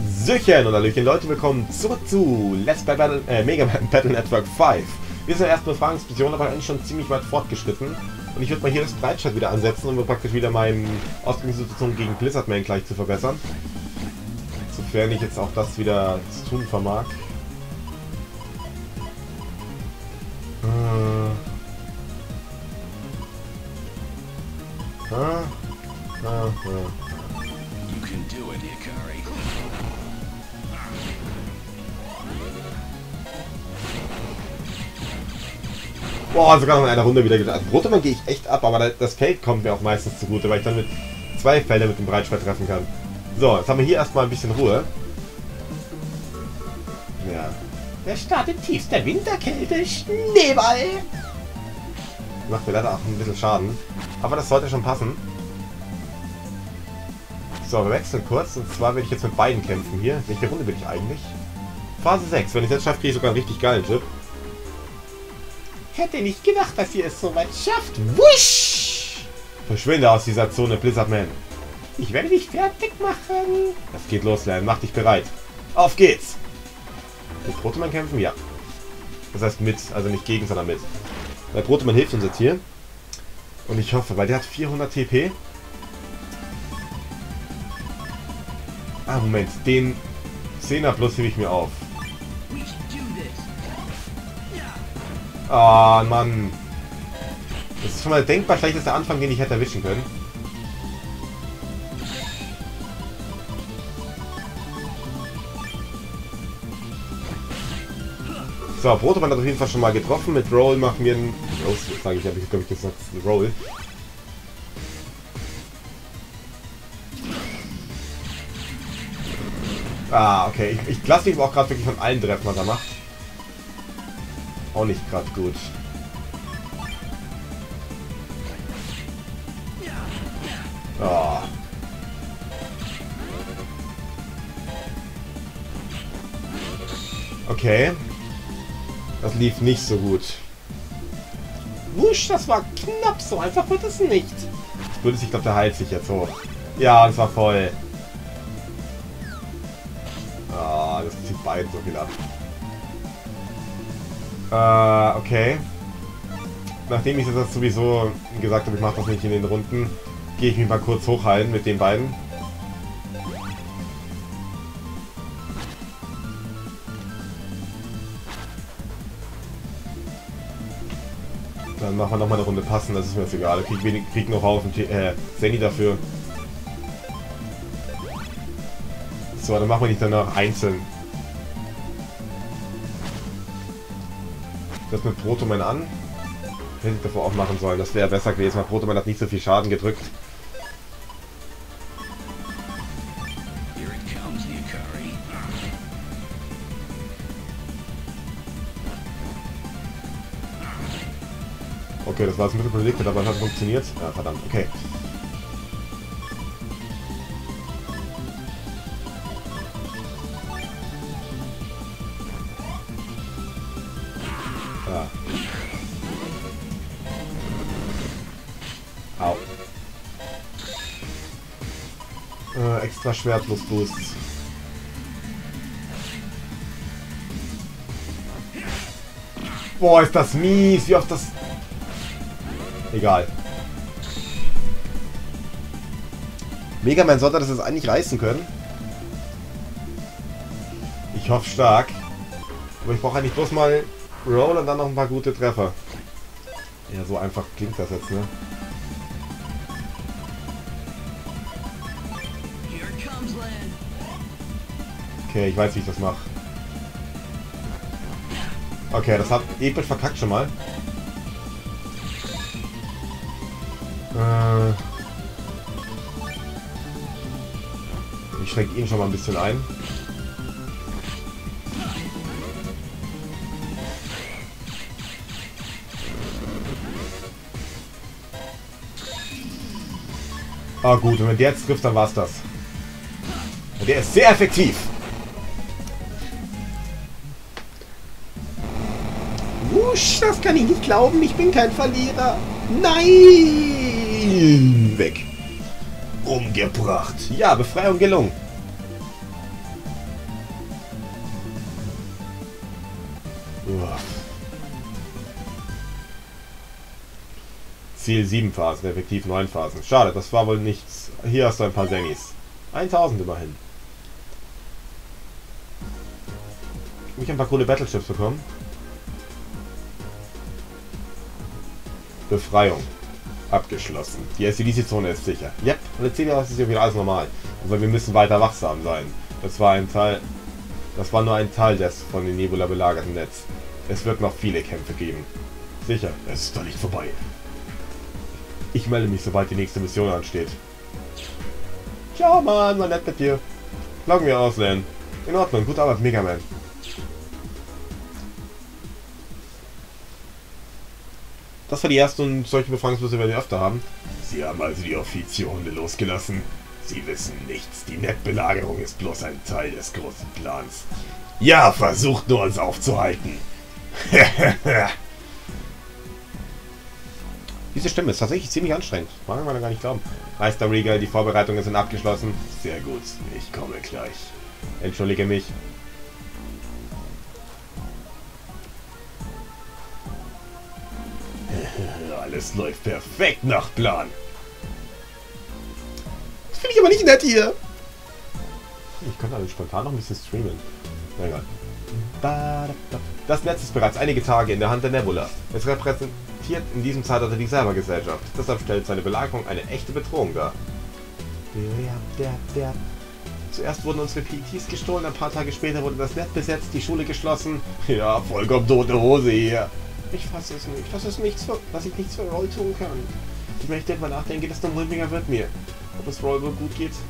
Hallöchen und Hallöchen Leute, willkommen zurück zu Let's Play Mega Man Battle Network 5. Wir sind in der ersten Befragungsmission, aber eigentlich schon ziemlich weit fortgeschritten. Und ich würde mal hier das Breitschwert wieder ansetzen, um praktisch wieder meine Ausgangssituation gegen Blizzardman gleich zu verbessern. Sofern ich jetzt auch das wieder zu tun vermag. You can do it, Hikari. Boah, sogar noch in einer Runde wieder gedacht. Also Brotemann gehe ich echt ab, aber das Feld kommt mir auch meistens zugute, weil ich dann mit zwei Felder mit dem Breitschwert treffen kann. So, jetzt haben wir hier erstmal ein bisschen Ruhe. Ja. Der Start in tiefster Winterkälte, Schneeball! Macht mir leider auch ein bisschen Schaden. Aber das sollte schon passen. So, wir wechseln kurz. Und zwar will ich jetzt mit beiden kämpfen hier. Welche Runde will ich eigentlich? Phase 6. Wenn ich das schaffe, kriege ich sogar einen richtig geilen Chip. Hätte nicht gedacht, dass ihr es so weit schafft. Wusch! Verschwinde aus dieser Zone, Blizzardman. Ich werde dich fertig machen. Das geht los, Lan. Mach dich bereit. Auf geht's! Mit Brotemann kämpfen? Ja. Das heißt mit, also nicht gegen, sondern mit. Weil Brotemann hilft uns jetzt hier. Und ich hoffe, weil der hat 400 TP. Ah, Moment. Den 10er plus hebe ich mir auf. Ah, Mann. Das ist schon mal denkbar schlechtester Anfang, den ich hätte erwischen können. So, Brotemann hat auf jeden Fall schon mal getroffen. Mit Roll machen wir einen... Oh, sage ich, habe ich glaube ich gesagt, Roll. Ah, okay. Ich lasse mich auch gerade wirklich von allen treffen, was er macht. Auch nicht gerade gut. Oh. Okay. Das lief nicht so gut. Wusch, das war knapp. So einfach wird es nicht. Ich glaube, der heilt sich jetzt hoch. Ja, das war voll. Ah, das zieht beiden so viel ab. Okay. Nachdem ich das sowieso gesagt habe, ich mache das nicht in den Runden, gehe ich mich mal kurz hochheilen mit den beiden. Dann machen wir nochmal eine Runde passen, das ist mir jetzt egal. Ich krieg noch Haufen Sandy dafür. So, dann machen wir nicht danach einzeln. Das mit Brotemann an. Hätte ich davor auch machen sollen. Das wäre besser gewesen, weil Brotemann hat nicht so viel Schaden gedrückt. Okay, das war das Mittel predicted, aber es hat funktioniert. Ja, verdammt, okay. Ja. Au. Extra Schwertlos-Boost. Boah, ist das mies, wie oft das... Egal. Mega Man sollte das jetzt eigentlich reißen können. Ich hoffe stark. Aber ich brauche eigentlich bloß mal Roll und dann noch ein paar gute Treffer. Ja, so einfach klingt das jetzt, ne? Okay, ich weiß, wie ich das mache. Okay, das hat episch verkackt schon mal. Ich schränke ihn schon mal ein bisschen ein. Ah gut, und wenn der jetzt trifft, dann war's das. Und der ist sehr effektiv. Wusch, das kann ich nicht glauben, ich bin kein Verlierer. Nein! Weg. Umgebracht. Ja, Befreiung gelungen. Uff. Ziel 7 Phasen, effektiv 9 Phasen. Schade, das war wohl nichts. Hier hast du ein paar Sennis. 1000 immerhin. Ich habe ein paar coole Battleships bekommen. Befreiung. Abgeschlossen. Die SCDC-Zone ist sicher. Yep, und jetzt sehen wir, ist wieder alles normal. Aber wir müssen weiter wachsam sein. Das war nur ein Teil des von den Nebula belagerten Netz. Es wird noch viele Kämpfe geben. Sicher, es ist doch nicht vorbei. Ich melde mich, sobald die nächste Mission ansteht. Ciao, Mann, war nett mit dir. Loggen wir aus, Len. In Ordnung, gute Arbeit, Mega Man. Das war die erste und solche Befragungsmuster werden wir öfter haben. Sie haben also die Offizierhunde losgelassen. Sie wissen nichts. Die Nettbelagerung ist bloß ein Teil des großen Plans. Ja, versucht nur uns aufzuhalten. Diese Stimme ist tatsächlich ziemlich anstrengend. Mag man gar nicht glauben. Meister Regal, die Vorbereitungen sind abgeschlossen. Sehr gut, ich komme gleich. Entschuldige mich. Alles läuft perfekt nach Plan. Das finde ich aber nicht nett hier. Ich könnte also spontan noch ein bisschen streamen. Na egal. Das Netz ist bereits einige Tage in der Hand der Nebula. Es repräsentiert in diesem Zeitalter die Cybergesellschaft. Deshalb stellt seine Belagerung eine echte Bedrohung dar. Zuerst wurden unsere PETs gestohlen, ein paar Tage später wurde das Netz besetzt, die Schule geschlossen. Ja, vollkommen tote Hose hier. Ich fasse es nicht. Das ist nichts, was ich nichts für Roll tun kann. Wenn ich darüber nachdenke, desto mulmiger wird mir. Ob es Roll wohl gut geht?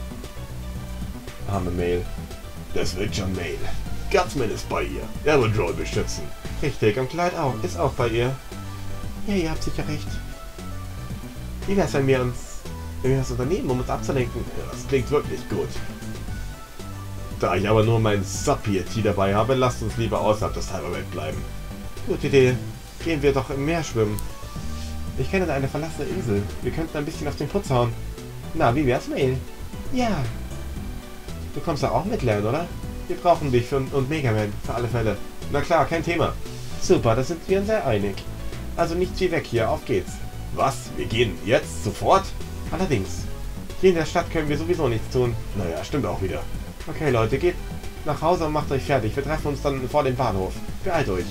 Arme Mail. Das wird schon Mail. Gutsman ist bei ihr. Er wird Roll beschützen. Richtig, und Clyde auch. Ist auch bei ihr. Ja, ihr habt sicher recht. Wie wär's, wenn wir das unternehmen, um uns abzulenken? Ja, das klingt wirklich gut. Da ich aber nur mein Sub-PET dabei habe, lasst uns lieber außerhalb des Cyberwelt bleiben. Gute Idee. Gehen wir doch im Meer schwimmen. Ich kenne da eine verlassene Insel. Wir könnten ein bisschen auf den Putz hauen. Na, wie wär's, Mail? Ja. Du kommst da auch mit, Len, oder? Wir brauchen dich und Mega Man, für alle Fälle. Na klar, kein Thema. Super, da sind wir uns sehr einig. Also nichts wie weg hier, auf geht's. Was? Wir gehen jetzt? Sofort? Allerdings. Hier in der Stadt können wir sowieso nichts tun. Naja, stimmt auch wieder. Okay, Leute, geht nach Hause und macht euch fertig. Wir treffen uns dann vor dem Bahnhof. Beeilt euch.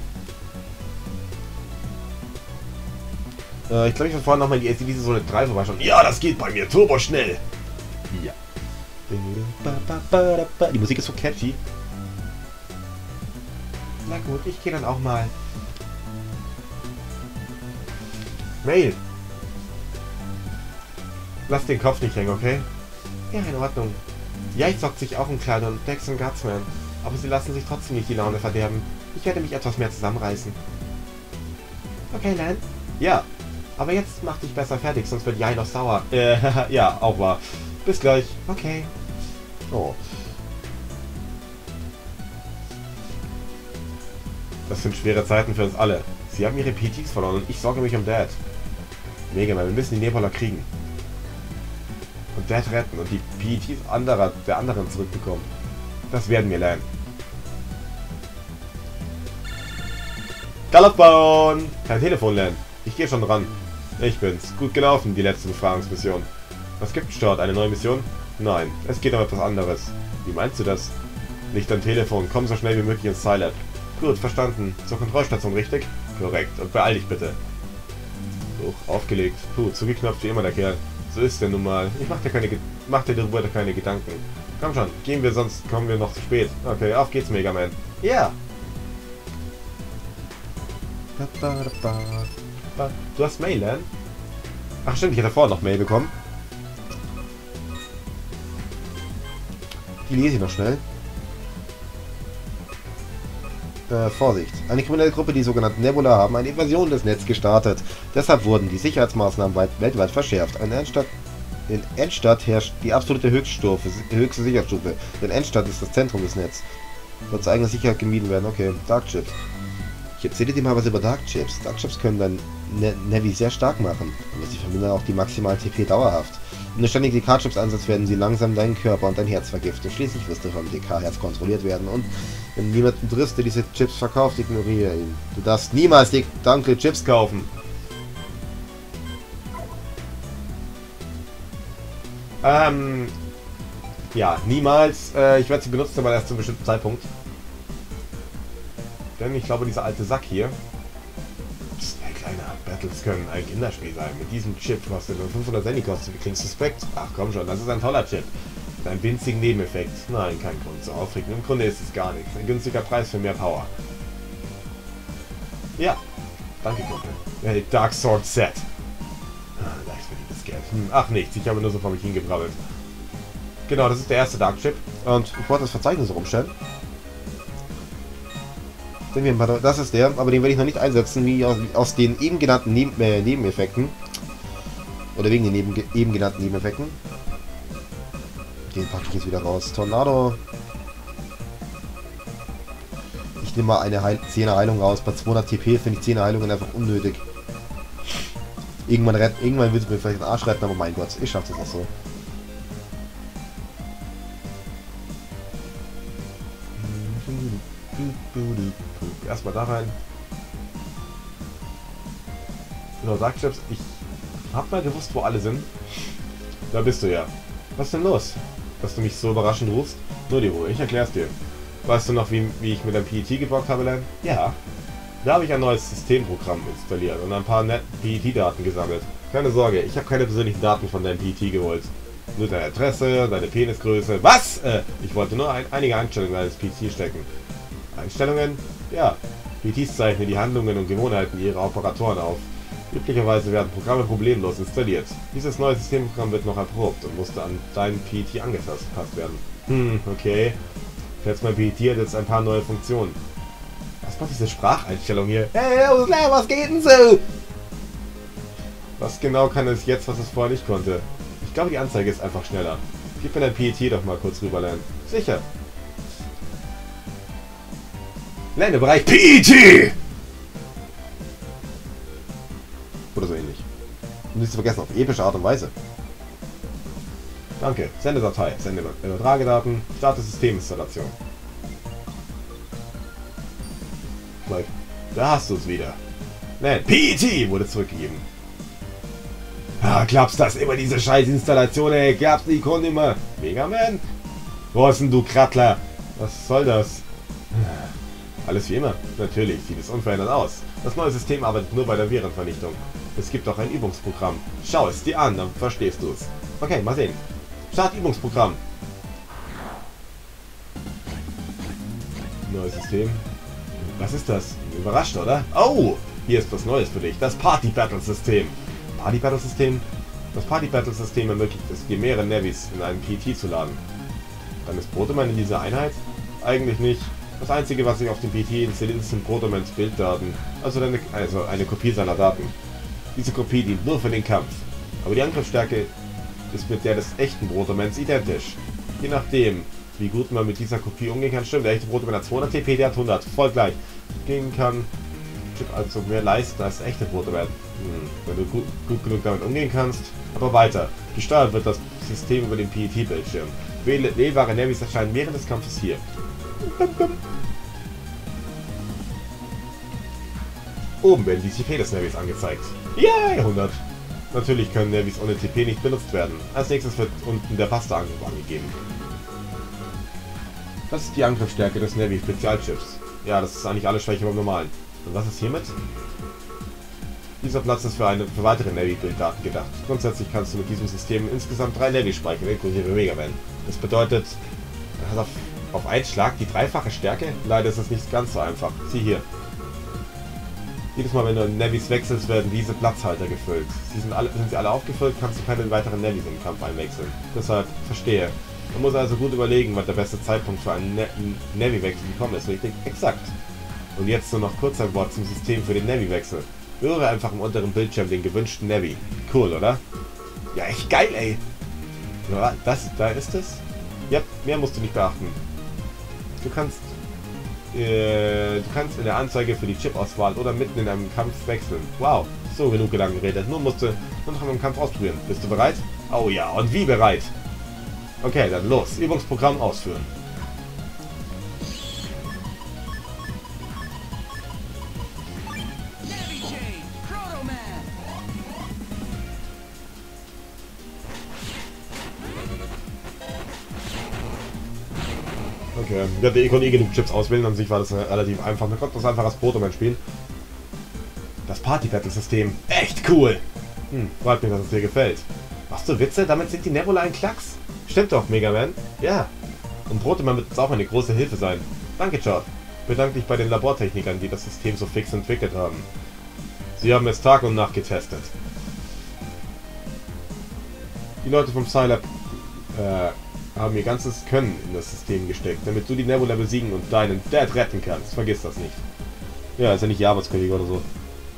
Ich glaube, ich will vorhin nochmal in die SCDC Zone 3 vorbeischauen. Ja, das geht bei mir turbo schnell. Ja. Die Musik ist so catchy. Na gut, ich gehe dann auch mal. Mail. Lass den Kopf nicht hängen, okay? Ja, in Ordnung. Ja, ich zockt sich auch in Clyde und Dex und Gutsman. Aber sie lassen sich trotzdem nicht die Laune verderben. Ich werde mich etwas mehr zusammenreißen. Okay, Len? Ja. Aber jetzt mach dich besser fertig, sonst wird Jai noch sauer. Ja, auch wahr. Bis gleich. Okay. Oh. Das sind schwere Zeiten für uns alle. Sie haben ihre PTs verloren und ich sorge mich um Dad. Mega Man, wir müssen die Nebula kriegen. Und Dad retten und die PTs der anderen zurückbekommen. Das werden wir lernen. Galoppbahn! Kein Telefon lernen. Ich gehe schon dran. Ich bin's. Gut gelaufen, die letzte Befragungsmission. Was gibt's dort? Eine neue Mission? Nein, es geht um etwas anderes. Wie meinst du das? Nicht am Telefon. Komm so schnell wie möglich ins Scilab. Gut, verstanden. Zur Kontrollstation, richtig? Korrekt. Und beeil dich bitte. Hoch, aufgelegt. Puh, zugeknöpft wie immer der Kerl. So ist der nun mal. Ich mach dir darüber keine Gedanken. Komm schon, gehen wir, sonst kommen wir noch zu spät. Okay, auf geht's, Mega Man. Ja! Du hast Mail, Len? Ach stimmt, ich hatte vorher noch Mail bekommen. Die lese ich noch schnell. Vorsicht. Eine kriminelle Gruppe, die sogenannten Nebula, haben eine Invasion des Netzes gestartet. Deshalb wurden die Sicherheitsmaßnahmen weltweit verschärft. In Endstadt herrscht die absolute höchste Sicherheitsstufe. Denn Endstadt ist das Zentrum des Netzes. Wird zur eigenen Sicherheit gemieden werden. Okay, Dark Chips. Ich erzähle dir mal was über Dark Chips. Dark Chips können dein Navi sehr stark machen. Aber sie vermindern auch die maximalen TP dauerhaft. Wenn du ständig DK-Chips einsetzt, werden sie langsam deinen Körper und dein Herz vergiften. Schließlich wirst du vom DK-Herz kontrolliert werden und wenn niemanden triffst, der diese Chips verkauft, ignoriere ihn. Du darfst niemals die dunkle Chips kaufen. Ja, niemals. Ich werde sie benutzen, aber erst zu einem bestimmten Zeitpunkt. Denn ich glaube, dieser alte Sack hier... Psst, hey Kleiner, Battles können ein Kinderspiel sein. Mit diesem Chip kostet nur 500 Cent kostet. Klingt suspekt. Ach komm schon, das ist ein toller Chip. Mit einem winzigen Nebeneffekt. Nein, kein Grund zu aufregen. Im Grunde ist es gar nichts. Ein günstiger Preis für mehr Power. Ja, danke Kumpel. Hey, Dark Sword Set. Leicht verdientes Geld. Ach nichts, ich habe nur so vor mich hingebrabbelt. Genau, das ist der erste Dark Chip. Und ich wollte das Verzeichnis rumstellen. Das ist der, aber den werde ich noch nicht einsetzen, wie aus den eben genannten Nebeneffekten. Oder wegen den eben genannten Nebeneffekten. Den packe ich jetzt wieder raus. Tornado. Ich nehme mal eine 10er Heilung raus. Bei 200 TP finde ich 10er Heilungen einfach unnötig. Irgendwann will es mir vielleicht den Arsch retten, aber mein Gott, ich schaffe das auch so. Erstmal da rein. Genau, Darkchips, ich hab mal gewusst, wo alle sind. Da bist du ja. Was ist denn los? Dass du mich so überraschend rufst? Nur die Ruhe, ich erklär's dir. Weißt du noch, wie ich mit dem PET geblockt habe, Len? Ja. Da habe ich ein neues Systemprogramm installiert und ein paar PET-Daten gesammelt. Keine Sorge, ich habe keine persönlichen Daten von deinem PET geholt. Nur deine Adresse, deine Penisgröße. Was? Ich wollte nur einige Einstellungen deines PET stecken. Einstellungen? Ja. PETs zeichnen die Handlungen und Gewohnheiten ihrer Operatoren auf. Üblicherweise werden Programme problemlos installiert. Dieses neue Systemprogramm wird noch erprobt und musste an deinen PET angepasst werden. Okay. Jetzt mein PET hat jetzt ein paar neue Funktionen. Was macht diese Spracheinstellung hier? Hey, was geht denn so? Was genau kann es jetzt, was es vorher nicht konnte? Ich glaube, die Anzeige ist einfach schneller. Gib mir dein PET doch mal kurz rüber, Len. Sicher. Len, im Bereich PET! Oder so ähnlich. Und nicht zu vergessen, auf epische Art und Weise. Danke. Sende Datei. Sende Übertragedaten. Starte Systeminstallation. Da hast du es wieder. Nein, PET wurde zurückgegeben. Ah, klappst das immer diese scheiß Installation, ey. Klappst die Kunde immer. Mega Man? Wo ist denn du Krattler? Was soll das? Alles wie immer. Natürlich sieht es unverändert aus. Das neue System arbeitet nur bei der Virenvernichtung. Es gibt auch ein Übungsprogramm. Schau es dir an, dann verstehst du es. Okay, mal sehen. Start Übungsprogramm. Neues System. Was ist das? Überrascht, oder? Oh! Hier ist was Neues für dich. Das Party-Battle-System. Party-Battle-System? Das Party-Battle-System ermöglicht es, dir mehrere Navis in einen PT zu laden. Dann ist Protoman in dieser Einheit? Eigentlich nicht. Das einzige, was sich auf dem PT installiert, sind Protomans Bilddaten. Also eine Kopie seiner Daten. Diese Kopie dient nur für den Kampf. Aber die Angriffsstärke ist mit der des echten Protomans identisch. Je nachdem, wie gut man mit dieser Kopie umgehen kann, stimmt. Der echte Protoman hat 200 TP, der hat 100. Voll gleich. Gehen kann also mehr leisten als der echte Protoman. Wenn du gut genug damit umgehen kannst. Aber weiter. Gesteuert wird das System über den PET-Bildschirm. Wählbare Navis erscheinen während des Kampfes hier. Oben werden die TP des Navis angezeigt. Yay, 100. Natürlich können Navis ohne TP nicht benutzt werden. Als nächstes wird unten der Pasta-Angriff angegeben. Das ist die Angriffsstärke des Navy Spezialchips. Ja, das ist eigentlich alle Schwäche beim Normalen. Und was ist hiermit? Dieser Platz ist für weitere Navy-Bilddaten gedacht. Grundsätzlich kannst du mit diesem System insgesamt 3 Navy speichern, inklusive Mega Man. Das bedeutet, er hat auf einen Schlag die dreifache Stärke. Leider ist es nicht ganz so einfach. Sieh hier. Jedes Mal, wenn du Navis wechselst, werden diese Platzhalter gefüllt. Sind sie alle aufgefüllt, kannst du keine weiteren Navis im Kampf einwechseln. Deshalb, verstehe. Man muss also gut überlegen, was der beste Zeitpunkt für einen Navi-Wechsel gekommen ist, richtig? Exakt. Und jetzt nur noch kurz ein Wort zum System für den Navi-Wechsel. Höre einfach im unteren Bildschirm den gewünschten Navi. Cool, oder? Ja, echt geil, ey. Ja, da ist es. Ja, mehr musst du nicht beachten. Du kannst in der Anzeige für die Chip-Auswahl oder mitten in einem Kampf wechseln. Wow, so genug Gedanken geredet. Nun musst du noch einen Kampf ausprobieren. Bist du bereit? Oh ja, und wie bereit? Okay, dann los. Übungsprogramm ausführen. Navy Chain, Proto Man. Okay, ich konnte eh genug Chips auswählen, an sich war das relativ einfach. Man konnte das einfach als Proto-Man spielen. Das Party-Battle-System, echt cool! Freut mich, dass es dir gefällt. Machst du Witze? Damit sind die Nebula ein Klacks? Stimmt doch, Mega Man. Ja. Und Proto-Man wird uns auch eine große Hilfe sein. Danke, Chord. Bedanke dich bei den Labortechnikern, die das System so fix entwickelt haben. Sie haben es Tag und Nacht getestet. Die Leute vom Scilab haben ihr ganzes Können in das System gesteckt, damit du die Nebula besiegen und deinen Dad retten kannst. Vergiss das nicht. Ja, ist ja nicht ihr Arbeitskollege oder so.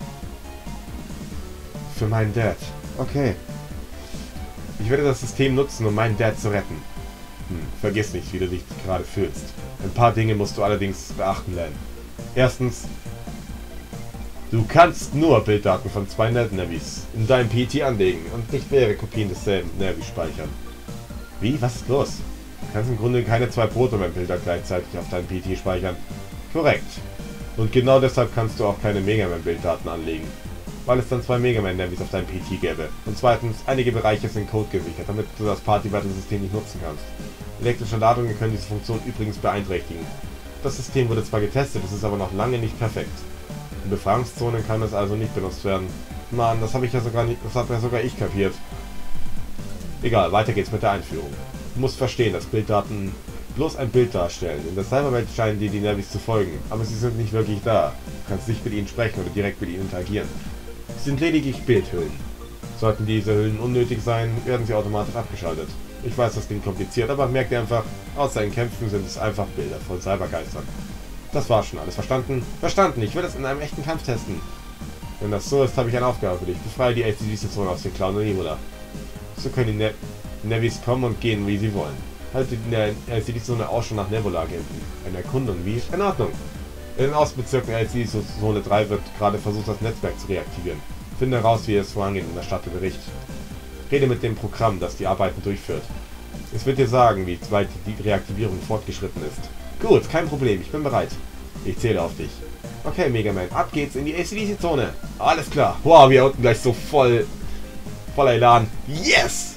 Für meinen Dad. Okay. Ich werde das System nutzen, um meinen Dad zu retten. Vergiss nicht, wie du dich gerade fühlst. Ein paar Dinge musst du allerdings beachten lernen. Erstens, du kannst nur Bilddaten von zwei Navis in deinem PT anlegen und nicht mehrere Kopien desselben Navis speichern. Wie? Was ist los? Du kannst im Grunde keine zwei Proto-Man-Bilder gleichzeitig auf deinem PT speichern. Korrekt. Und genau deshalb kannst du auch keine Mega Man-Bilddaten anlegen. Weil es dann zwei Mega Man-Navis auf deinem PT gäbe. Und zweitens, einige Bereiche sind Code gesichert, damit du das Party-Battle-System nicht nutzen kannst. Elektrische Ladungen können diese Funktion übrigens beeinträchtigen. Das System wurde zwar getestet, es ist aber noch lange nicht perfekt. In Befragungszonen kann es also nicht benutzt werden. Mann, das habe ja sogar ich kapiert. Egal, weiter geht's mit der Einführung. Du musst verstehen, dass Bilddaten bloß ein Bild darstellen. In der Cyberwelt scheinen dir die Navis zu folgen, aber sie sind nicht wirklich da. Du kannst nicht mit ihnen sprechen oder direkt mit ihnen interagieren. Sie sind lediglich Bildhüllen. Sollten diese Hüllen unnötig sein, werden sie automatisch abgeschaltet. Ich weiß, das klingt kompliziert, aber merkt ihr einfach, außer in Kämpfen sind es einfach Bilder von Cybergeistern. Das war schon alles. Verstanden? Verstanden, ich will das in einem echten Kampf testen. Wenn das so ist, habe ich eine Aufgabe für dich. Befreie die LCD-Station aus den Clown und Nebula. So können die Navis kommen und gehen, wie sie wollen. Halte die LCD-Zone auch schon nach Nebula-Agenten. Eine Erkundung, wie? In Ordnung. In den Außenbezirken LCD-Zone 3 wird gerade versucht, das Netzwerk zu reaktivieren. Finde heraus, wie es vorangehen in der Stadt Bericht. Rede mit dem Programm, das die Arbeiten durchführt. Es wird dir sagen, wie weit die Reaktivierung fortgeschritten ist. Gut, kein Problem, ich bin bereit. Ich zähle auf dich. Okay, Mega Man, ab geht's in die ACDC-Zone. Alles klar. Wow, wir unten gleich so voller Elan. Yes!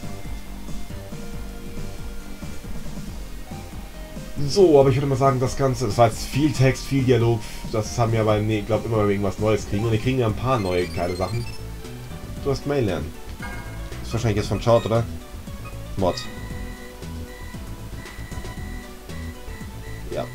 So, aber ich würde mal sagen, das Ganze, das war jetzt viel Text, viel Dialog. Das haben wir aber, nee, ich glaube, immer wenn wir irgendwas Neues kriegen. Und wir kriegen ja ein paar neue geile Sachen. Du hast Mail lernen. Ist wahrscheinlich jetzt von Chord, oder? Mod. Ja.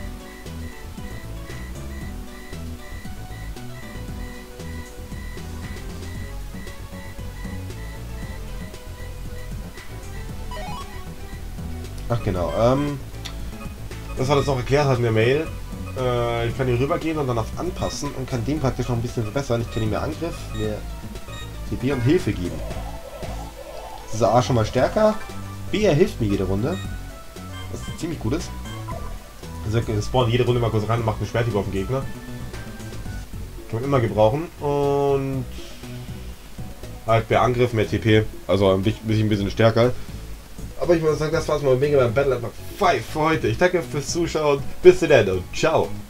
Ach genau, das hat es auch erklärt hat in der Mail. Ich kann hier rübergehen und dann auf Anpassen und kann den praktisch noch ein bisschen verbessern. Ich kann ihm mehr Angriff, mehr TP und Hilfe geben. Das ist A schon mal stärker. B, er hilft mir jede Runde. Was ziemlich gut ist. Also er spawnt jede Runde mal kurz rein und macht eine Schwerthiebe auf den Gegner. Kann man immer gebrauchen. Und halt mehr Angriff, mehr TP. Also ein bisschen stärker. Aber ich muss sagen, das war's mal mit Mega Man Battle Network 5 für heute. Ich danke fürs Zuschauen. Bis dann und ciao.